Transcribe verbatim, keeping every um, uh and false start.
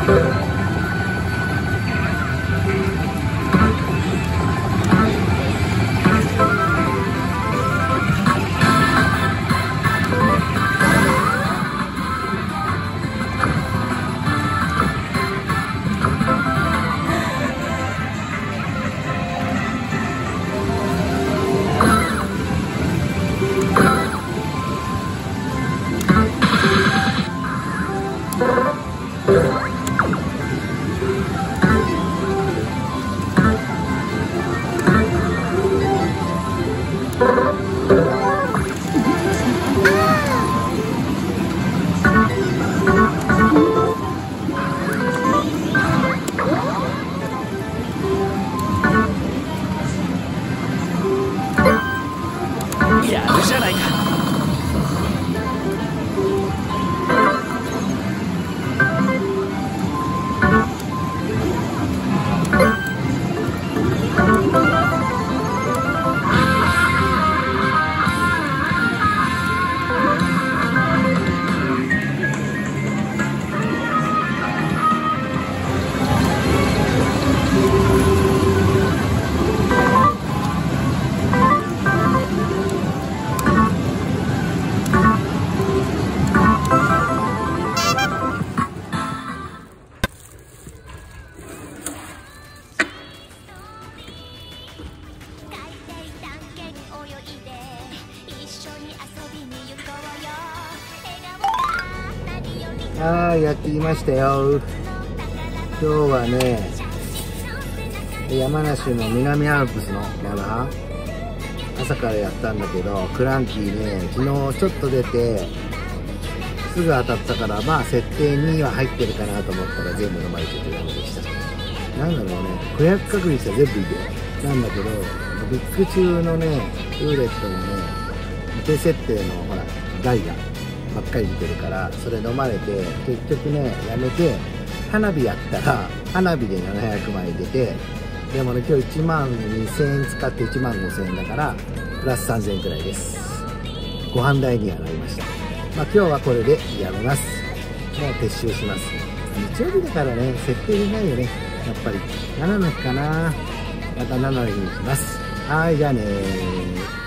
やるじゃないか。 はい、やってきましたよ。今日はね、山梨の南アルプスの山、朝からやったんだけど、クランキーね、昨日ちょっと出て、すぐ当たったから、まあ設定には入ってるかなと思ったら全部飲まれててダメでした。なんだろうね、ごひゃく確率は全部いいんだよ。なんだけど、ビッグ中のね、ルーレットのね、低設定のほら、台がばっかり見てるから、それ飲まれて、結局ね、やめて、花火やったら、花火でななひゃくまい出て、でもね、今日いちまんにせんえん使っていちまんごせんえんだから、プラスさんぜんえんくらいです。ご飯代にはなりました。まあ今日はこれでやめます。もう撤収します。日曜日だからね、設定でないよね。やっぱり。ななの日かな。またななの日にします。はい、じゃあねー。